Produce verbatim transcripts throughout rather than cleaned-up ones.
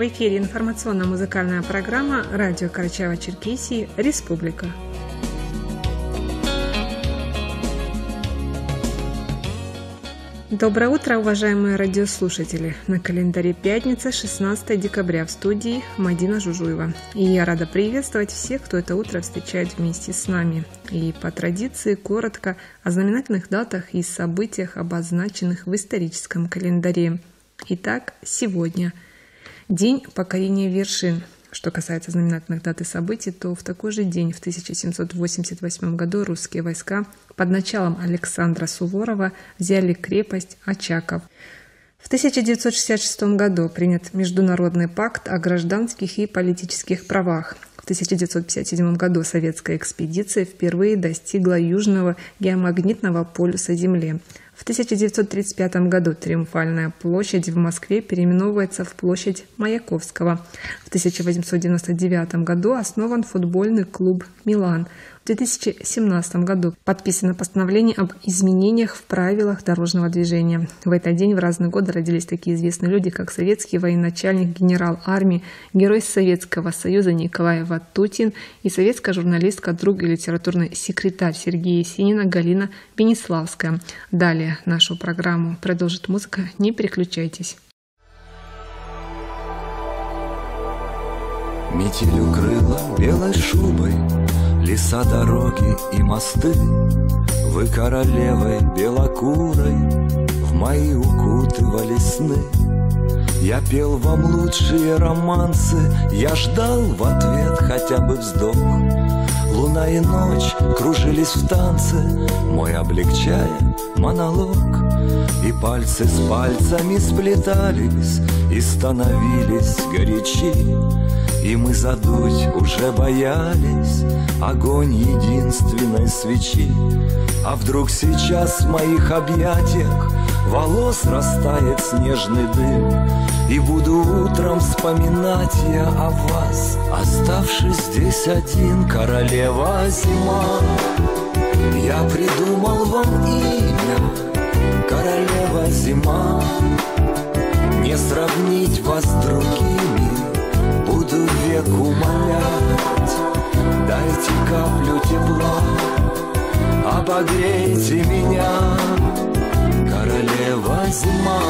В эфире информационно-музыкальная программа радио Карачаево-Черкесии «Республика». Доброе утро, уважаемые радиослушатели! На календаре пятница, шестнадцатое декабря, в студии Мадина Жужуева. И я рада приветствовать всех, кто это утро встречает вместе с нами. И по традиции коротко о знаменательных датах и событиях, обозначенных в историческом календаре. Итак, сегодня День покорения вершин. Что касается знаменательных дат и событий, то в такой же день, в тысяча семьсот восемьдесят восьмом году, русские войска под началом Александра Суворова взяли крепость Очаков. В тысяча девятьсот шестьдесят шестом году принят Международный пакт о гражданских и политических правах. В тысяча девятьсот пятьдесят седьмом году советская экспедиция впервые достигла южного геомагнитного полюса Земли. В тысяча девятьсот тридцать пятом году Триумфальная площадь в Москве переименовывается в площадь Маяковского. В тысяча восемьсот девяносто девятом году основан футбольный клуб «Милан». В две тысячи семнадцатом году подписано постановление об изменениях в правилах дорожного движения. В этот день в разные годы родились такие известные люди, как советский военачальник, генерал армии, герой Советского Союза Николай Ватутин и советская журналистка, друг и литературный секретарь Сергея Есенина Галина Бениславская. Далее нашу программу продолжит музыка. Не переключайтесь. Метель укрыла белой шубой леса, дороги и мосты. Вы королевой белокурой в мои укутывали сны. Я пел вам лучшие романсы, я ждал в ответ хотя бы вздох. Луна и ночь кружились в танце, мой облегчая монолог. И пальцы с пальцами сплетались и становились горячи. И мы задуть уже боялись огонь единственной свечи. А вдруг сейчас в моих объятиях волос растает снежный дым, и буду утром вспоминать я о вас, оставшись здесь один, королева зима. Я придумал вам имя, королева зима. Не сравнить вас с другими, буду век умолять. Дайте каплю тепла, обогрейте меня, королева зима.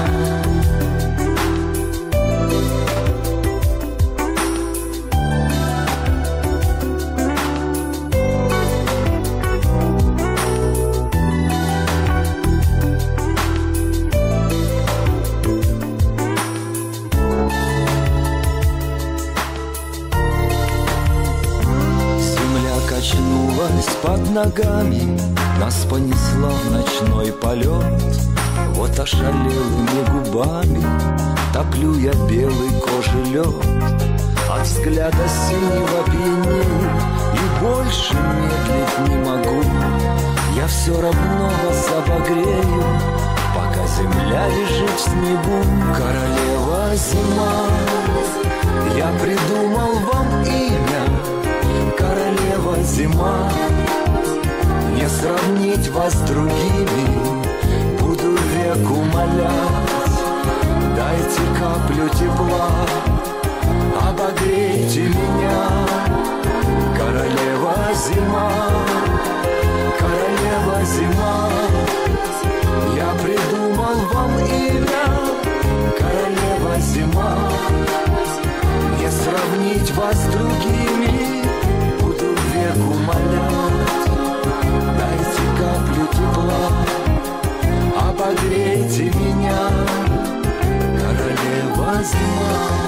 Под ногами нас понесла в ночной полет. Вот ошалелыми губами топлю я белый кожелед. От взгляда синего пьянею и больше медлить не могу. Я все равно вас обогрею, пока земля лежит в снегу. Королева зима, я придумал вам имя, королева зима. Не сравнить вас с другими, буду век умолять. Дайте каплю тепла, обогрейте меня, королева зима. Королева зима, я придумал вам имя, королева зима. Не сравнить вас с другими, буду век умолять. Дайте каплю тепла, обогрейте меня, королева зима.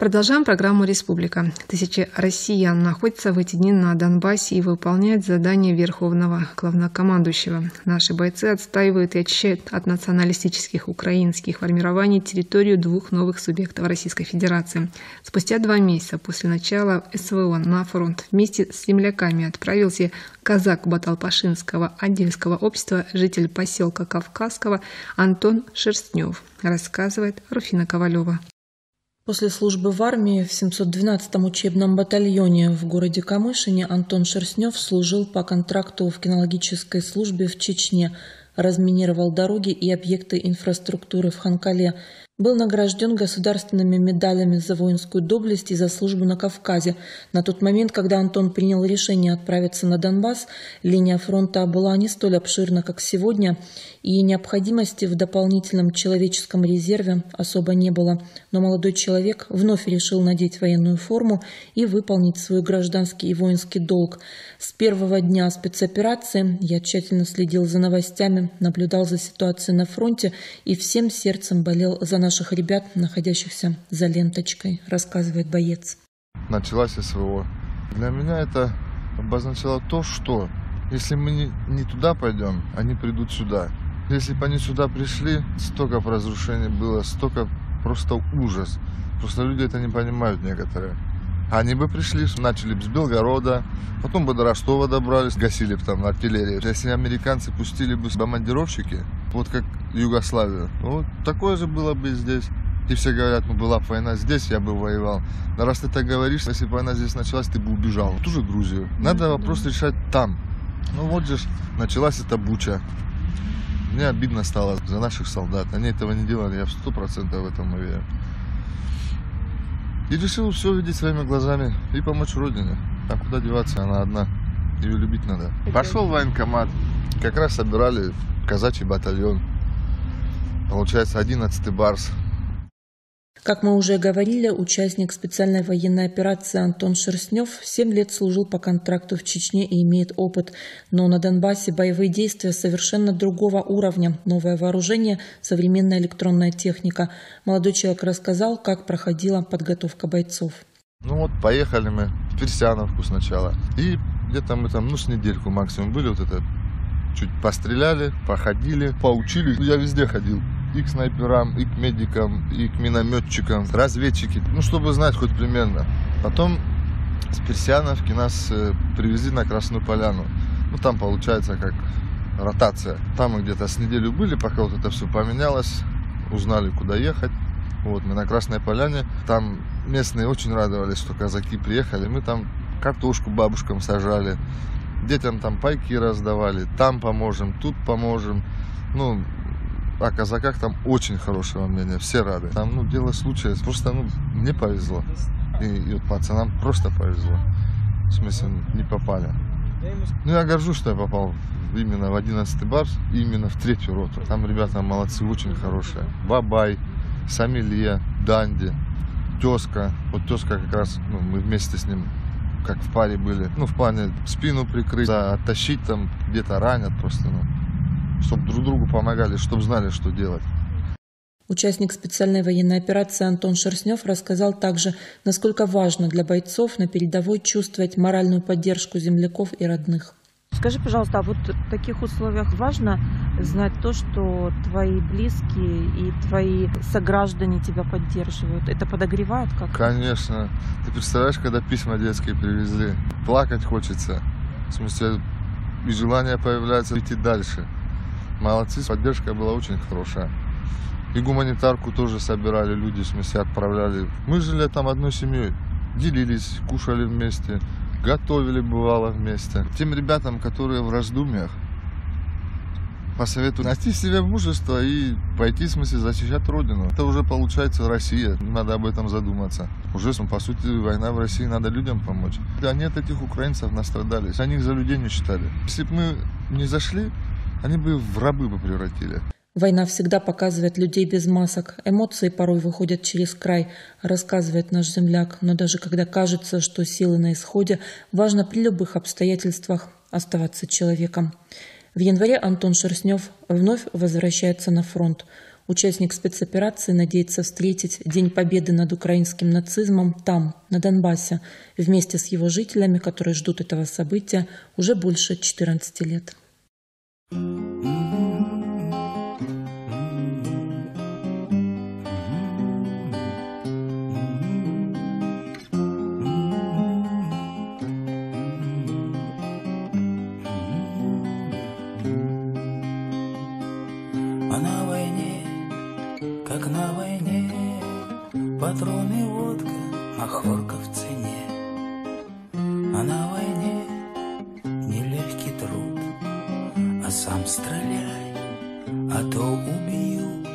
Продолжаем программу «Республика». Тысячи россиян находятся в эти дни на Донбассе и выполняют задания Верховного Главнокомандующего. Наши бойцы отстаивают и очищают от националистических украинских формирований территорию двух новых субъектов Российской Федерации. Спустя два месяца после начала СВО на фронт вместе с земляками отправился казак Баталпашинского отдельского общества, житель поселка Кавказского Антон Шерстнев, рассказывает Руфина Ковалева. После службы в армии в семьсот двенадцатом учебном батальоне в городе Камышине Антон Шерстнев служил по контракту в кинологической службе в Чечне, разминировал дороги и объекты инфраструктуры в Ханкале. Был награжден государственными медалями за воинскую доблесть и за службу на Кавказе. На тот момент, когда Антон принял решение отправиться на Донбасс, линия фронта была не столь обширна, как сегодня, и необходимости в дополнительном человеческом резерве особо не было. Но молодой человек вновь решил надеть военную форму и выполнить свой гражданский и воинский долг. С первого дня спецоперации я тщательно следил за новостями, наблюдал за ситуацией на фронте и всем сердцем болел за наших ребят, находящихся за ленточкой, рассказывает боец. Началась СВО. Для меня это обозначало то, что если мы не, не туда пойдем, они придут сюда. Если бы они сюда пришли, столько разрушений было, столько просто ужас. Просто люди это не понимают некоторые. Они бы пришли, начали бы с Белгорода, потом бы до Ростова добрались, гасили бы там артиллерию. Если американцы пустили бы бомбардировщики, вот как Югославию, вот такое же было бы и здесь. И все говорят, ну была бы война здесь, я бы воевал. Но раз ты так говоришь, если бы война здесь началась, ты бы убежал. В ту же Грузию. Надо вопрос решать там. Ну вот же началась эта буча. Мне обидно стало за наших солдат. Они этого не делали, я в сто процентов в этом уверен. И решил все увидеть своими глазами и помочь родине. А куда деваться, она одна. Ее любить надо. Пошел в военкомат. Как раз собирали казачий батальон. Получается, одиннадцатый барс. Как мы уже говорили, участник специальной военной операции Антон Шерстнев семь лет служил по контракту в Чечне и имеет опыт. Но на Донбассе боевые действия совершенно другого уровня. Новое вооружение, современная электронная техника. Молодой человек рассказал, как проходила подготовка бойцов. Ну вот, поехали мы в Персяновку сначала. И где-то мы там, ну, с недельку максимум были. Вот это, чуть постреляли, походили, поучили. Я везде ходил. И к снайперам, и к медикам, и к минометчикам, разведчики, ну, чтобы знать хоть примерно. Потом с Персяновки нас э, привезли на Красную Поляну. Ну, там получается как ротация. Там мы где-то с неделю были, пока вот это все поменялось, узнали, куда ехать. Вот, мы на Красной Поляне. Там местные очень радовались, что казаки приехали. Мы там картошку бабушкам сажали, детям там пайки раздавали. Там поможем, тут поможем. Ну, о казаках там очень хорошего мнения, все рады. Там, ну, дело случая, просто, ну, мне повезло. И, и вот пацанам просто повезло. В смысле, не попали. Ну, я горжусь, что я попал именно в одиннадцатый барс, именно в третью роту. Там ребята молодцы, очень хорошие. Бабай, Самилье, Данди, Тезка. Вот Тезка как раз, ну, мы вместе с ним как в паре были. Ну, в плане спину прикрыть, оттащить там, где-то ранят просто, ну. Чтобы друг другу помогали, чтобы знали, что делать. Участник специальной военной операции Антон Шерстнев рассказал также, насколько важно для бойцов на передовой чувствовать моральную поддержку земляков и родных. Скажи, пожалуйста, а вот в таких условиях важно знать то, что твои близкие и твои сограждане тебя поддерживают? Это подогревает как-то? Конечно. Ты представляешь, когда письма детские привезли? Плакать хочется. В смысле, и желание появляется идти дальше. Молодцы, поддержка была очень хорошая. И гуманитарку тоже собирали люди, в смысле отправляли. Мы жили там одной семьей, делились, кушали вместе, готовили бывало вместе. Тем ребятам, которые в раздумьях, посоветую найти в себе мужество и пойти, в смысле, защищать родину. Это уже получается Россия, надо об этом задуматься. Уже, по сути, война в России, надо людям помочь. Они от этих украинцев настрадались, они их за людей не считали. Если бы мы не зашли, они бы в рабы бы превратили. Война всегда показывает людей без масок. Эмоции порой выходят через край, рассказывает наш земляк. Но даже когда кажется, что силы на исходе, важно при любых обстоятельствах оставаться человеком. В январе Антон Шерстнев вновь возвращается на фронт. Участник спецоперации надеется встретить День Победы над украинским нацизмом там, на Донбассе, вместе с его жителями, которые ждут этого события уже больше четырнадцати лет. А на войне, как на войне, патроны, водка, махорка в цене. А на войне нелегкий труд, а сам стреляй, а то убьют.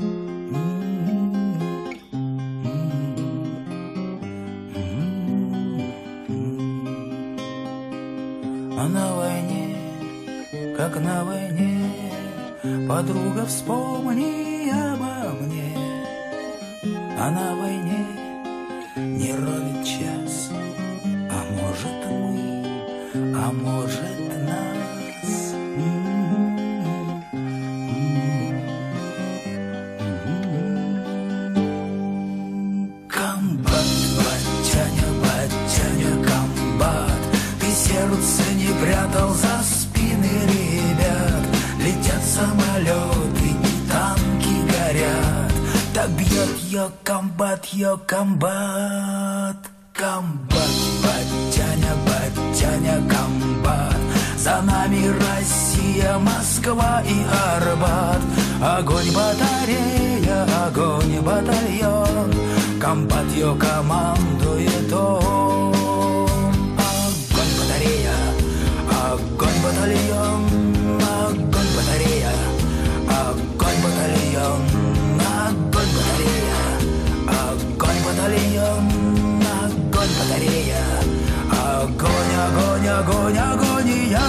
А на войне, как на войне, подруга, вспомни обо мне. А на войне не ровит час, а может мы, а может нас. Комбат, батяня, батяня, комбат, ты сердце не прятал за спины ребят. Летят самолеты и танки горят. Так бьет ее комбат, ее комбат. Комбат, батяня, батяня, комбат. За нами Россия, Москва и Арбат. Огонь батарея, огонь батальон. Комбат ее командует он. Огонь батарея, огонь батальон. Огонь батарея, огонь батальон, огонь батарея, огонь батальон, огонь батарея, огонь, огонь, огонь, агония.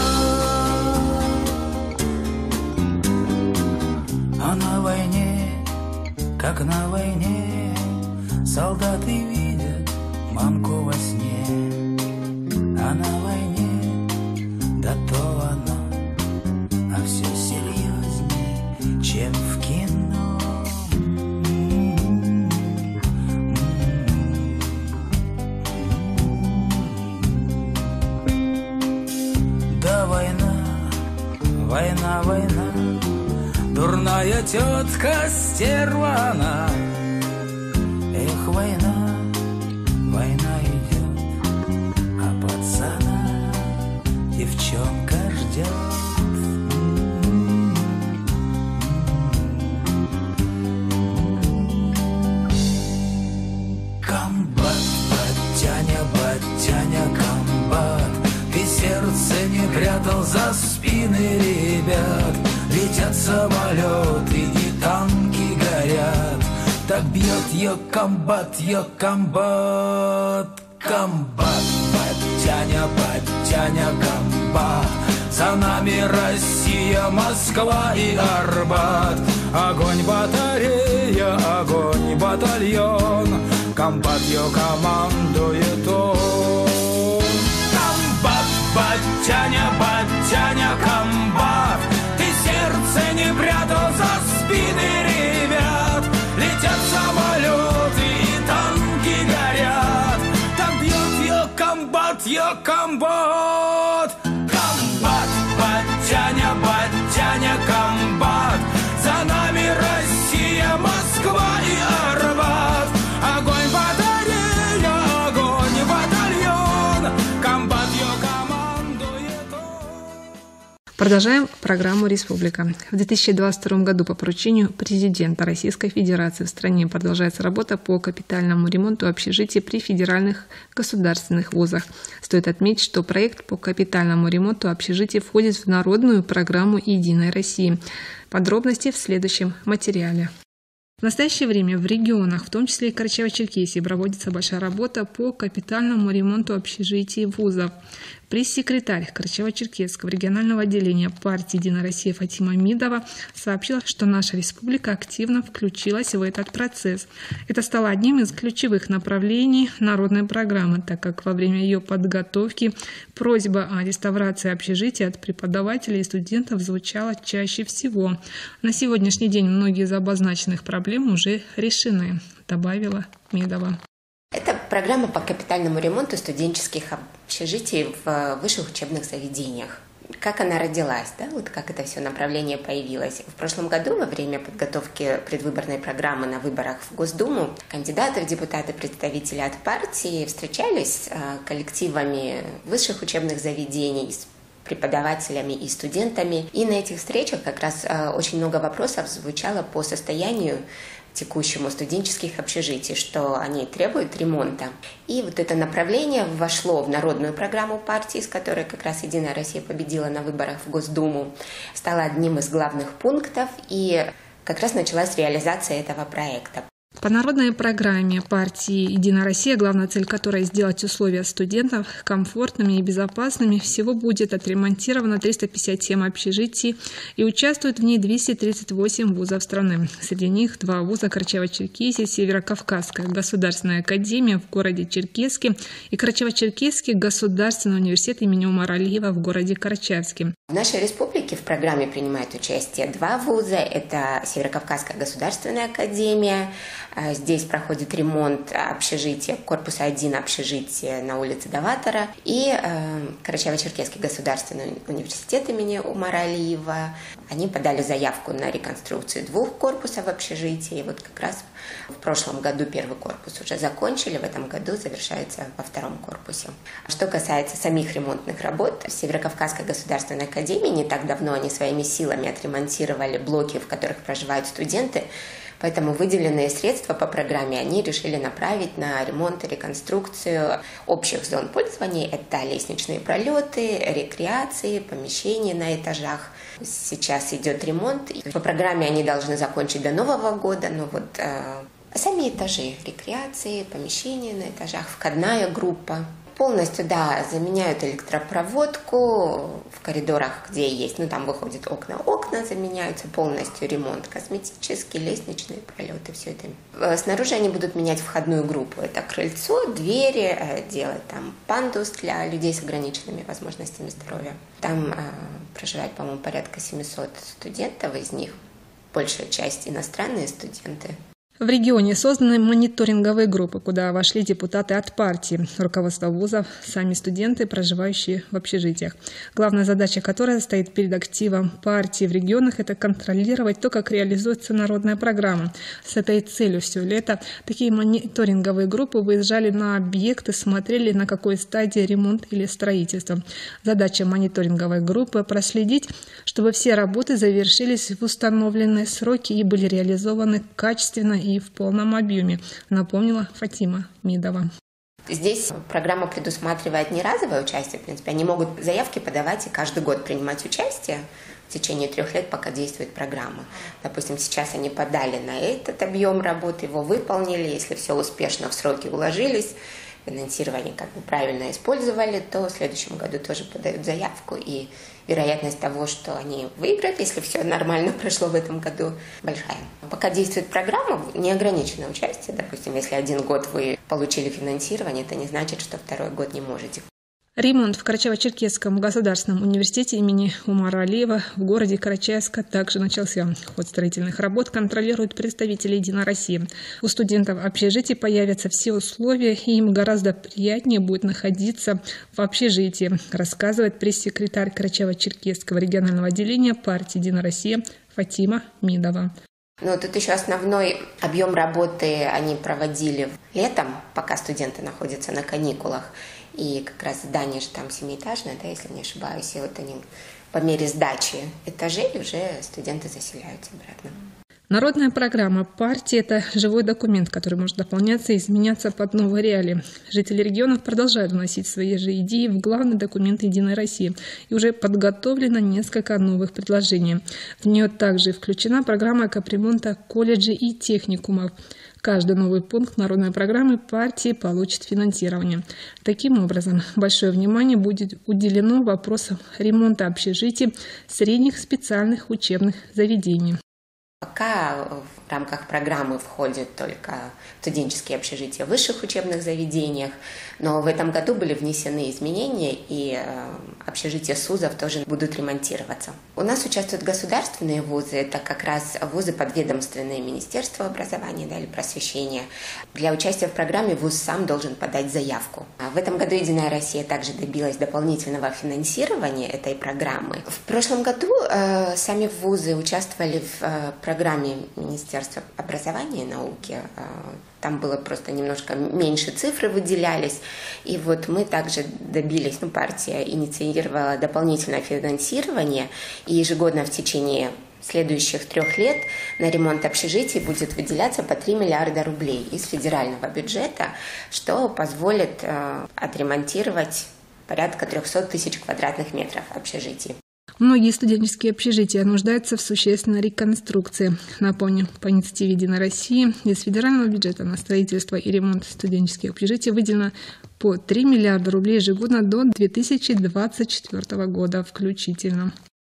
А на войне, как на войне, солдаты видят мамку во сне. А на войне, да то оно, а все серьезней, чем в кино. Да война, война, война, дурная тетка стерва она. Эх, война, война идет, а пацана девчонка ждет. Батяня, комбат, ты сердце не прятал за спины ребят. Летят самолеты и танки горят. Так бьет ее комбат, ее комбат. Комбат, батяня, батяня, комбат. За нами Россия, Москва и Арбат. Огонь батарея, огонь батальон. Комбат ее командует он. Комбат, батяня, батяня, комбат. Ты сердце не прятал за спины ребят. Летят самолеты и танки горят. Так бьет ее комбат, ее комбат. Комбат, батяня, батяня, комбат. За нами Россия, Москва и Арбат. Огонь батарея, огонь батальон. Комбат ее командует он. Продолжаем программу «Республика». В две тысячи двадцать втором году по поручению президента Российской Федерации в стране продолжается работа по капитальному ремонту общежитий при федеральных государственных вузах. Стоит отметить, что проект по капитальному ремонту общежитий входит в народную программу «Единой России». Подробности в следующем материале. В настоящее время в регионах, в том числе и Карачаево-Черкесии, проводится большая работа по капитальному ремонту общежитий вузов. Пресс-секретарь Карачаево-Черкесского регионального отделения партии «Единая Россия» Фатима Мидова сообщила, что наша республика активно включилась в этот процесс. Это стало одним из ключевых направлений народной программы, так как во время ее подготовки просьба о реставрации общежития от преподавателей и студентов звучала чаще всего. На сегодняшний день многие из обозначенных проблем уже решены, добавила Мидова. Это программа по капитальному ремонту студенческих общежитий в высших учебных заведениях. Как она родилась, да? Вот как это все направление появилось. В прошлом году во время подготовки предвыборной программы на выборах в Госдуму кандидаты в депутаты, представители от партии встречались с коллективами высших учебных заведений, с преподавателями и студентами. И на этих встречах как раз очень много вопросов звучало по состоянию текущему студенческих общежитий, что они требуют ремонта. И вот это направление вошло в народную программу партии, с которой как раз «Единая Россия» победила на выборах в Госдуму, стало одним из главных пунктов, и как раз началась реализация этого проекта. По народной программе партии «Единая Россия», главная цель которой сделать условия студентов комфортными и безопасными, всего будет отремонтировано триста пятьдесят семь общежитий и участвуют в ней двести тридцать восемь вузов страны. Среди них два вуза Карачаево-Черкесии, Северо-Кавказская государственная академия в городе Черкесске и Карачаево-Черкесский государственный университет имени Умара Алиева в городе Карачаевске. В нашей республике в программе принимают участие два вуза. Это Северо-Кавказская государственная академия. Здесь проходит ремонт общежития, корпуса один общежития на улице Даватора, и э, Карачаево-Черкесский государственный университет имени Умара Алиева. Они подали заявку на реконструкцию двух корпусов общежития, и вот как раз в прошлом году первый корпус уже закончили, в этом году завершается во втором корпусе. Что касается самих ремонтных работ, в Северо-Кавказской государственной академии не так давно они своими силами отремонтировали блоки, в которых проживают студенты. Поэтому выделенные средства по программе они решили направить на ремонт и реконструкцию общих зон пользования. Это лестничные пролеты, рекреации, помещения на этажах. Сейчас идет ремонт. По программе они должны закончить до Нового года. Но вот э, сами этажи, рекреации, помещения на этажах, входная группа. Полностью, да, заменяют электропроводку в коридорах, где есть, ну там выходят окна, окна заменяются, полностью ремонт косметический, лестничные пролеты, все это. Снаружи они будут менять входную группу, это крыльцо, двери, делать там пандус для людей с ограниченными возможностями здоровья. Там э, проживает, по-моему, порядка семьсот студентов, из них большая часть иностранные студенты. В регионе созданы мониторинговые группы, куда вошли депутаты от партии, руководство вузов, сами студенты, проживающие в общежитиях. Главная задача которой стоит перед активом партии в регионах – это контролировать то, как реализуется народная программа. С этой целью все лето такие мониторинговые группы выезжали на объекты, смотрели, на какой стадии ремонт или строительство. Задача мониторинговой группы – проследить, чтобы все работы завершились в установленные сроки и были реализованы качественно и и в полном объеме, напомнила Фатима Мидова. Здесь программа предусматривает не разовое участие, в принципе, они могут заявки подавать и каждый год принимать участие в течение трех лет, пока действует программа. Допустим, сейчас они подали на этот объем работы, его выполнили, если все успешно в сроки уложились, финансирование как бы правильно использовали, то в следующем году тоже подают заявку, и вероятность того, что они выиграют, если все нормально прошло в этом году, большая. Пока действует программа, неограниченное участие, допустим, если один год вы получили финансирование, это не значит, что второй год не можете. Ремонт в Карачаево-Черкесском государственном университете имени Умара Алиева в городе Карачаевска также начался. Ход строительных работ контролируют представители «Единой России». У студентов общежитий появятся все условия, и им гораздо приятнее будет находиться в общежитии, рассказывает пресс-секретарь Карачаево-Черкесского регионального отделения партии «Единая Россия» Фатима Мидова. Ну, тут еще основной объем работы они проводили летом, пока студенты находятся на каникулах. И как раз здание же там семиэтажное, да, если не ошибаюсь. И вот они по мере сдачи этажей уже студенты заселяются обратно. Народная программа партии – это живой документ, который может дополняться и изменяться под новые реалии. Жители регионов продолжают вносить свои же идеи в главный документ «Единой России». И уже подготовлено несколько новых предложений. В нее также включена программа капремонта колледжей и техникумов. Каждый новый пункт народной программы партии получит финансирование. Таким образом, большое внимание будет уделено вопросам ремонта общежитий средних специальных учебных заведений. Пока в рамках программы входят только студенческие общежития в высших учебных заведениях, но в этом году были внесены изменения, и общежития СУЗов тоже будут ремонтироваться. У нас участвуют государственные вузы, это как раз вузы подведомственные Министерству образования, да, или просвещения. Для участия в программе вуз сам должен подать заявку. В этом году «Единая Россия» также добилась дополнительного финансирования этой программы. В прошлом году э, сами вузы участвовали в э, программе Министерства образования и науки. Там было просто немножко меньше цифры выделялись. И вот мы также добились, ну, партия инициировала дополнительное финансирование. И ежегодно в течение следующих трех лет на ремонт общежитий будет выделяться по три миллиарда рублей из федерального бюджета, что позволит э, отремонтировать порядка триста тысяч квадратных метров общежитий. Многие студенческие общежития нуждаются в существенной реконструкции. Напомню, по инициативе «Единой России» из федерального бюджета на строительство и ремонт студенческих общежитий выделено по три миллиарда рублей ежегодно до две тысячи двадцать четвёртого года включительно.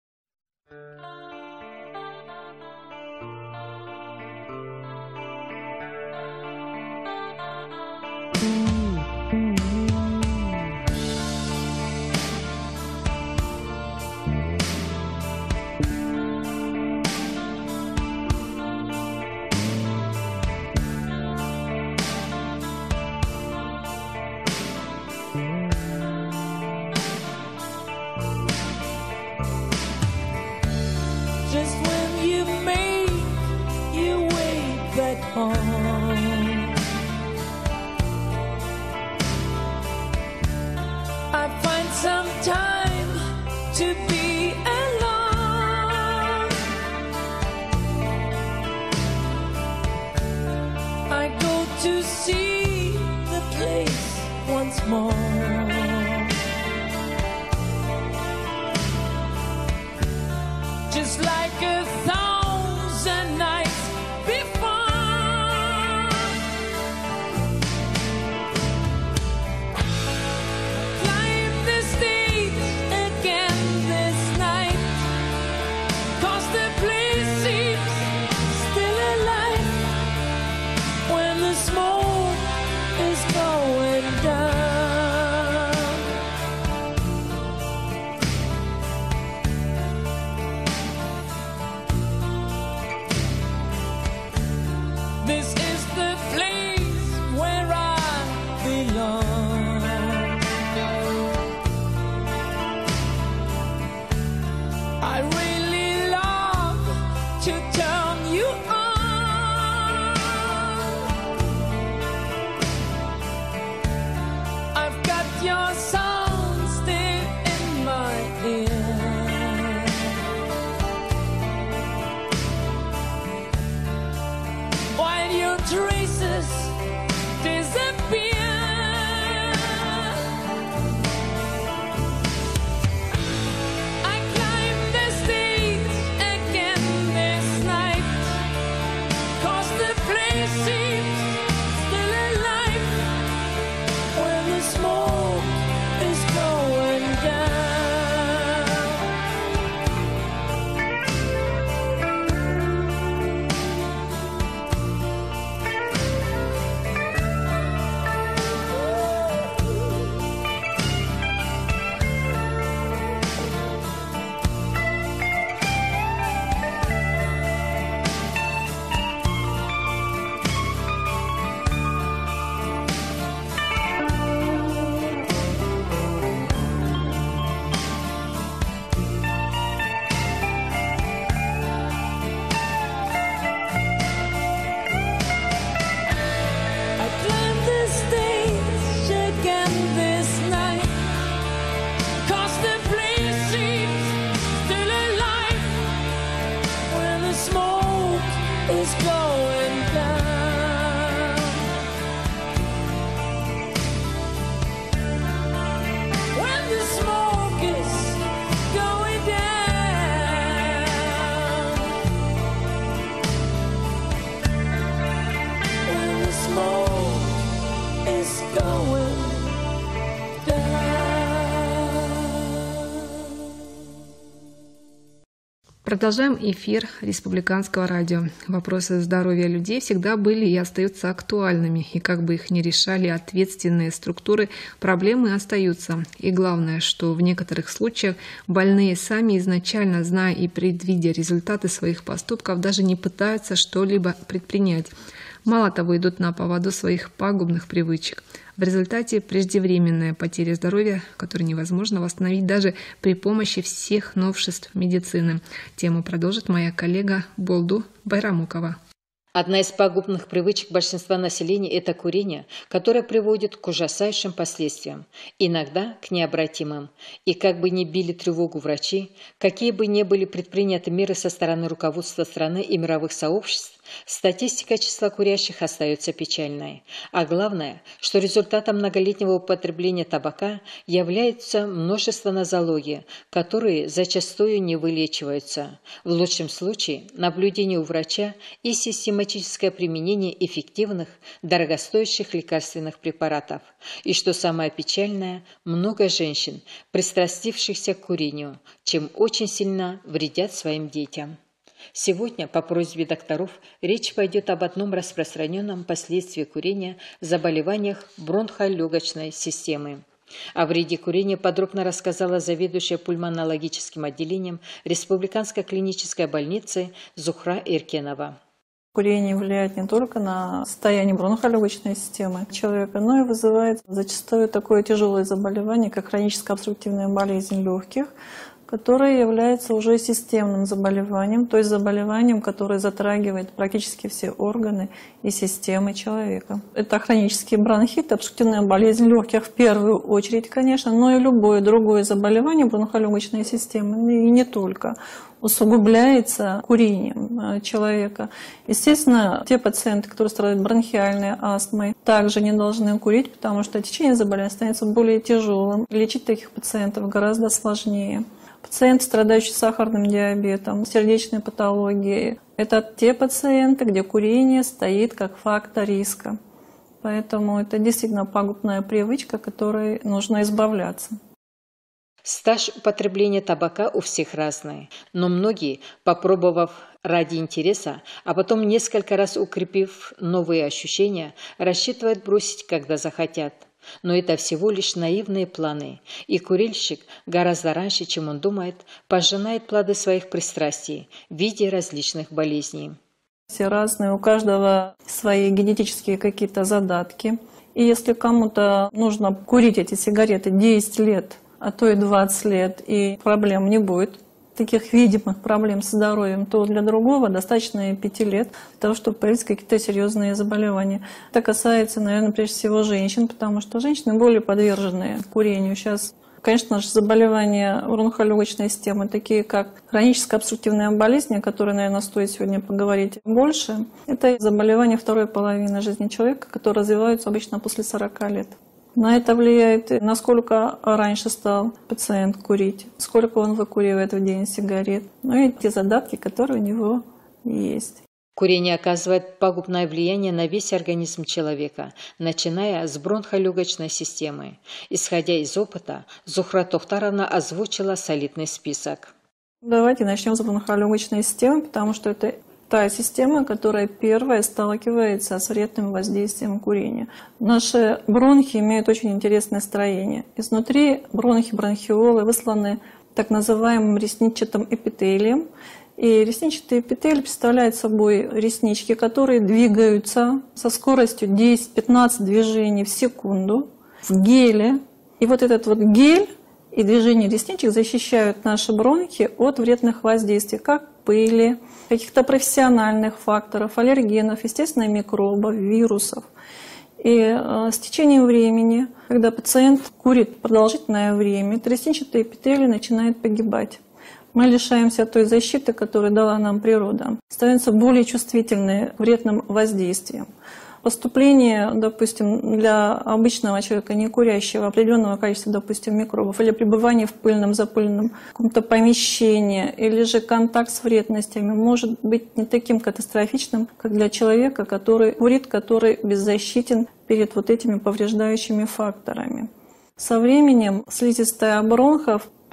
Just when you make your way back home, I find some time to be alone. I go to see the place once more. Just like a thousand nights before, climb the stage again this night, 'cause the place seems still alive when the smoke is going down. This is the place where I belong. I really love to turn you on. I've got your sound still in my ear. While your traces disappear, I climb the stage again this night, 'cause the place seems still alive when the smoke is going down. I climb the stage again this night, 'cause the place seems still alive when the smoke is going down. When the smoke is going down. When Продолжаем эфир Республиканского радио. Вопросы здоровья людей всегда были и остаются актуальными. И как бы их ни решали ответственные структуры, проблемы остаются. И главное, что в некоторых случаях больные сами изначально, зная и предвидя результаты своих поступков, даже не пытаются что-либо предпринять. Мало того, идут на поводу своих пагубных привычек. В результате преждевременная потеря здоровья, которую невозможно восстановить даже при помощи всех новшеств медицины. Тему продолжит моя коллега Болду Байрамукова. Одна из пагубных привычек большинства населения – это курение, которое приводит к ужасающим последствиям, иногда к необратимым. И как бы ни били тревогу врачи, какие бы ни были предприняты меры со стороны руководства страны и мировых сообществ, статистика числа курящих остается печальной. А главное, что результатом многолетнего употребления табака является множество нозологий, которые зачастую не вылечиваются. В лучшем случае наблюдение у врача и систематическое применение эффективных, дорогостоящих лекарственных препаратов. И что самое печальное, много женщин, пристрастившихся к курению, чем очень сильно вредят своим детям. Сегодня, по просьбе докторов, речь пойдет об одном распространенном последствии курения – заболеваниях бронхолегочной системы. О вреде курения подробно рассказала заведующая пульмонологическим отделением Республиканской клинической больницы Зухра Эркенова. Курение влияет не только на состояние бронхолегочной системы человека, но и вызывает зачастую такое тяжелое заболевание, как хроническая обструктивная болезнь легких, которое является уже системным заболеванием, то есть заболеванием, которое затрагивает практически все органы и системы человека. Это хронический бронхит, обструктивная болезнь легких в первую очередь, конечно, но и любое другое заболевание бронхолегочной системы, и не только, усугубляется курением человека. Естественно, те пациенты, которые страдают бронхиальной астмой, также не должны курить, потому что течение заболевания становится более тяжелым. Лечить таких пациентов гораздо сложнее. Пациенты, страдающие сахарным диабетом, сердечной патологией – это те пациенты, где курение стоит как фактор риска. Поэтому это действительно пагубная привычка, от которой нужно избавляться. Стаж употребления табака у всех разный, но многие, попробовав ради интереса, а потом несколько раз укрепив новые ощущения, рассчитывают бросить, когда захотят. Но это всего лишь наивные планы, и курильщик гораздо раньше, чем он думает, пожинает плоды своих пристрастий в виде различных болезней. Все разные, у каждого свои генетические какие-то задатки. И если кому-то нужно курить эти сигареты десять лет, а то и двадцать лет, и проблем не будет, таких видимых проблем со здоровьем, то для другого достаточно и пяти лет для того, чтобы появились какие-то серьезные заболевания. Это касается, наверное, прежде всего женщин, потому что женщины более подвержены курению. Сейчас, конечно же, заболевания бронхолегочной системы, такие как хроническая обструктивная болезнь, о которой, наверное, стоит сегодня поговорить больше, это заболевания второй половины жизни человека, которые развиваются обычно после сорока лет. На это влияет, насколько раньше стал пациент курить, сколько он выкуривает в день сигарет, ну и те задатки, которые у него есть. Курение оказывает пагубное влияние на весь организм человека, начиная с бронхолегочной системы. Исходя из опыта, Зухра Тохтаровна озвучила солидный список. Давайте начнем с бронхолегочной системы, потому что это та система, которая первая сталкивается с вредным воздействием курения. Наши бронхи имеют очень интересное строение. Изнутри бронхи, бронхиолы высланы так называемым ресничатым эпителием. И ресничатый эпителий представляет собой реснички, которые двигаются со скоростью десять-пятнадцать движений в секунду в геле. И вот этот вот гель и движение ресничек защищают наши бронхи от вредных воздействий, как пыли, каких-то профессиональных факторов, аллергенов, естественно, микробов, вирусов. И э, с течением времени, когда пациент курит продолжительное время, ресничатый эпителий начинает погибать. Мы лишаемся той защиты, которую дала нам природа. Становимся более чувствительны к вредным воздействиям. Поступление, допустим, для обычного человека, не курящего, определенного количества, допустим, микробов, или пребывание в пыльном, запыльном каком-то помещении, или же контакт с вредностями может быть не таким катастрофичным, как для человека, который курит, который беззащитен перед вот этими повреждающими факторами. Со временем слизистая бронхов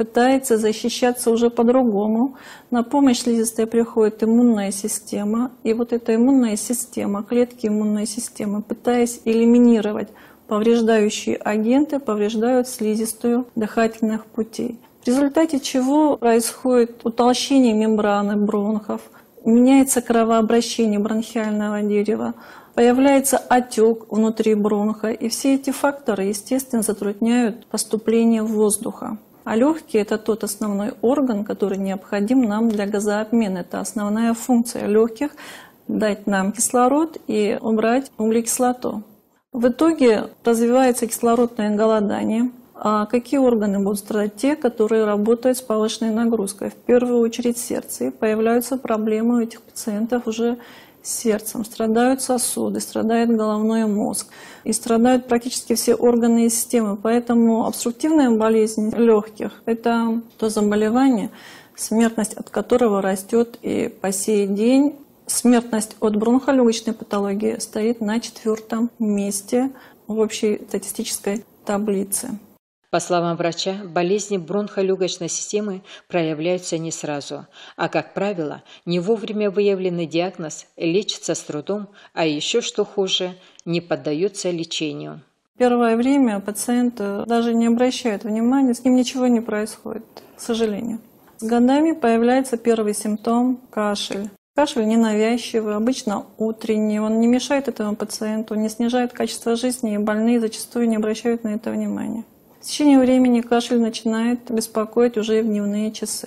пытается защищаться уже по-другому. На помощь слизистой приходит иммунная система. И вот эта иммунная система, клетки иммунной системы, пытаясь элиминировать повреждающие агенты, повреждают слизистую дыхательных путей. В результате чего происходит утолщение мембраны бронхов, меняется кровообращение бронхиального дерева, появляется отек внутри бронха, и все эти факторы, естественно, затрудняют поступление воздуха. А легкие – это тот основной орган, который необходим нам для газообмена. Это основная функция легких – дать нам кислород и убрать углекислоту. В итоге развивается кислородное голодание. А какие органы будут страдать? Те, которые работают с повышенной нагрузкой. В первую очередь сердце. И появляются проблемы у этих пациентов уже с сердцем. Страдают сосуды, страдает головной мозг. И страдают практически все органы и системы. Поэтому обструктивная болезнь легких – это то заболевание, смертность от которого растет и по сей день. Смертность от бронхолегочной патологии стоит на четвертом месте в общей статистической таблице. По словам врача, болезни бронхолегочной системы проявляются не сразу, а, как правило, не вовремя выявленный диагноз лечится с трудом, а еще, что хуже, не поддается лечению. Первое время пациент даже не обращает внимания, с ним ничего не происходит, к сожалению. С годами появляется первый симптом – кашель. Кашель ненавязчивый, обычно утренний, он не мешает этому пациенту, не снижает качество жизни, и больные зачастую не обращают на это внимания. В течение времени кашель начинает беспокоить уже и в дневные часы.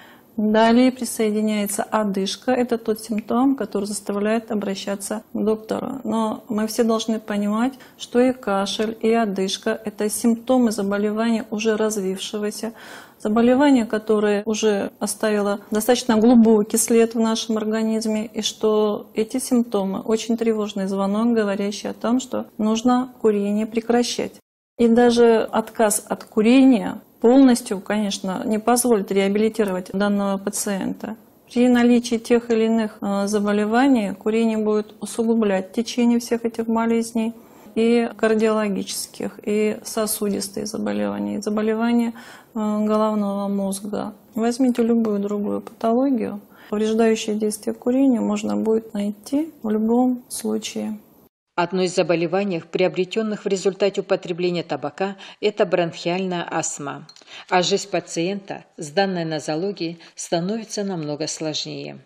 Далее присоединяется одышка. Это тот симптом, который заставляет обращаться к доктору. Но мы все должны понимать, что и кашель, и одышка – это симптомы заболевания уже развившегося, заболевание, которое уже оставило достаточно глубокий след в нашем организме, и что эти симптомы – очень тревожный звонок, говорящий о том, что нужно курение прекращать. И даже отказ от курения полностью, конечно, не позволит реабилитировать данного пациента. При наличии тех или иных заболеваний курение будет усугублять течение всех этих болезней, и кардиологических, и сосудистые заболевания, и заболевания головного мозга. Возьмите любую другую патологию, повреждающее действие курения можно будет найти в любом случае. Одно из заболеваний, приобретенных в результате употребления табака, это бронхиальная астма. А жизнь пациента с данной нозологией становится намного сложнее.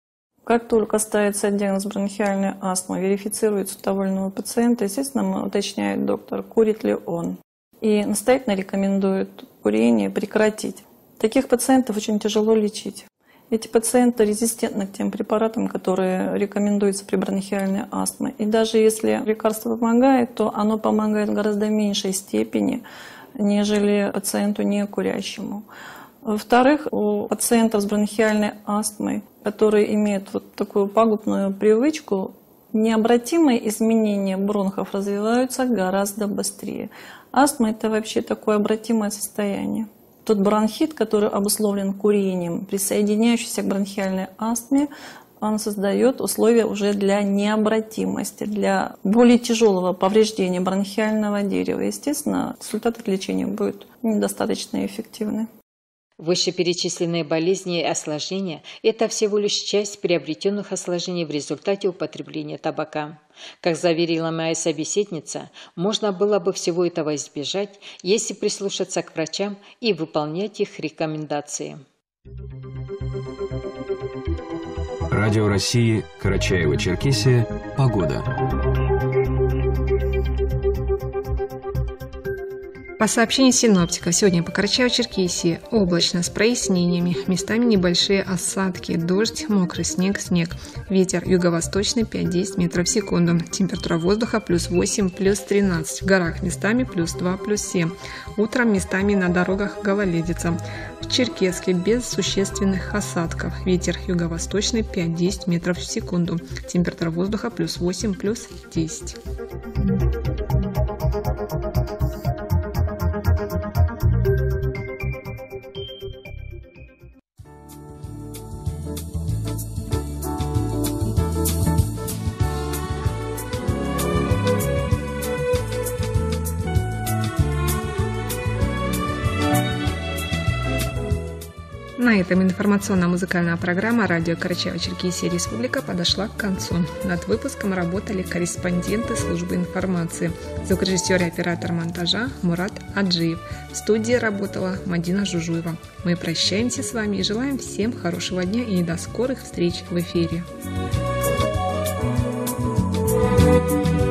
Как только ставится диагноз бронхиальной астмы, верифицируется у того пациента, естественно, уточняет доктор, курит ли он. И настоятельно рекомендует курение прекратить. Таких пациентов очень тяжело лечить. Эти пациенты резистентны к тем препаратам, которые рекомендуются при бронхиальной астме. И даже если лекарство помогает, то оно помогает в гораздо меньшей степени, нежели пациенту некурящему. Во-вторых, у пациентов с бронхиальной астмой, которые имеют вот такую пагубную привычку, необратимые изменения бронхов развиваются гораздо быстрее. Астма – это вообще такое обратимое состояние. Тот бронхит, который обусловлен курением, присоединяющийся к бронхиальной астме, он создает условия уже для необратимости, для более тяжелого повреждения бронхиального дерева. Естественно, результат от лечения будет недостаточно эффективный. Вышеперечисленные болезни и осложнения – это всего лишь часть приобретенных осложнений в результате употребления табака. Как заверила моя собеседница, можно было бы всего этого избежать, если прислушаться к врачам и выполнять их рекомендации. Радио России, Карачаево-Черкесия, погода. По сообщению синоптиков, сегодня по Карачаево-Черкесии облачно с прояснениями, местами небольшие осадки, дождь, мокрый снег, снег. Ветер юго-восточный пять-десять метров в секунду. Температура воздуха плюс восемь, плюс тринадцать. В горах местами плюс два, плюс семь. Утром местами на дорогах гололедица. В Черкесске без существенных осадков. Ветер юго-восточный пять-десять метров в секунду. Температура воздуха плюс восемь, плюс десять. На этом информационно-музыкальная программа радио Карачаево-Черкесия Республика подошла к концу. Над выпуском работали корреспонденты службы информации, звукорежиссер и оператор монтажа Мурат Аджиев. В студии работала Мадина Жужуева. Мы прощаемся с вами и желаем всем хорошего дня и до скорых встреч в эфире. Thank you.